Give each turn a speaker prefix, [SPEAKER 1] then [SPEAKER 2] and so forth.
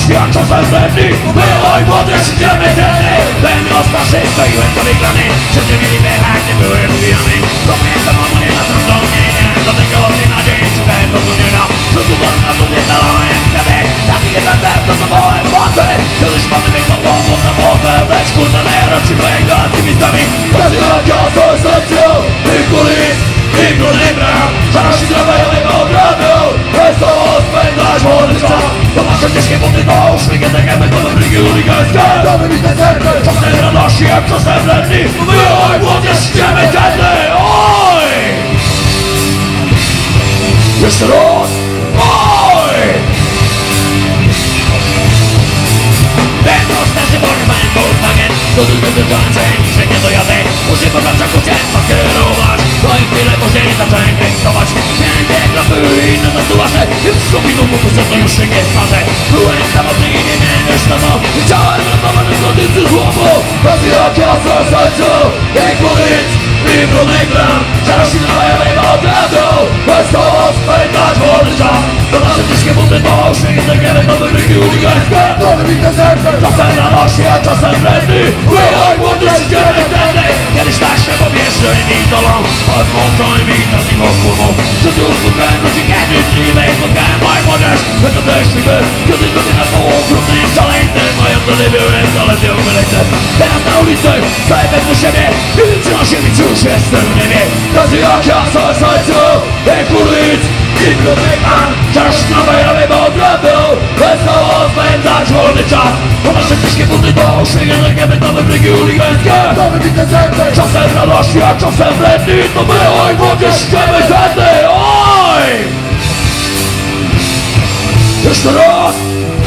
[SPEAKER 1] radości, a czasem wredni. My oj młodzież idziemy tędy. Ten rozpaszy stoiłem powiglany. Wszyscy mieli pecha, gdy byłem ubijany. Pamiętam o moje natrącone. Do tego tej nadziei szukałem zrozumienia. Zrozumiałem na to nie zdalałem wtedy. Taki jeden dep dostawałem mocy. Kiedyś mamy mnie to było na mowę. Lecz kurde nie raczy mojego aktivistami. Pracy jak ja to esencją. Tych ulic, tych brudnych bram. Żarości tramwajowego ogrodu. Wesoło spędzać wolny czas. To nasze ciężkie buty to uszlikie tegemy. To wybrygi uligańskie. To wybitne serce. Czasem radości jak czasem wredni. My oj młodzież idziemy tędy. Oj! Jeszcze raz! Oj! Ten rozstarzy Volkswagen, Volkswagen. To tylko wyczułem, że nie dojadę. Muszę po bramczaku ciężko kierować. No i chwilę później zacząłem gęstować. Miałem te klapy i inne tatuaże. Już z kombinu muszę to już się nie smażę. Byłem samotny i nie miałem już na to. Chciałem ratować zgodnicy złomu. Pracy jak ja z sercu. Jak ulic i brudnych bram. Żarości tramwajowego ogrodu. Wesoło spędzać wolny czas. To nasze wszystkie buty to uszli. Zegiery to wybryki uligańskie. To wybitne serce. Czasem radości, a czasem wredny. My oj młodzież idziemy tędy. Kiedyś tak się powierzchłem mi dolą. Od mocą i mi to z nim okłamą. Że tu spotkałem ludzi kiedyś niby. Spotkałem moją młodzież. Będę szczęśliwy. Kiedyś będzie na koło okrutnym szaleńcem. Moją wtedy byłem zaledwie umyleńcem. Teraz na ulicy staję pewny siebie. Kiedy przynosi mi czuł się jestem w niebie. Tacy jak ja są sercu. Jak ulic i brudnych mam. Żarości tramwajowego ogrodu. Wesoło spędzać wolny czas. To nasze wszystkie buty to uszli. Językiemy to wybryki uligańskie. To wybitne serce. Czasem radości, a czasem wredni. To my oj młodzież idziemy tędy. Oj! Jeszcze raz!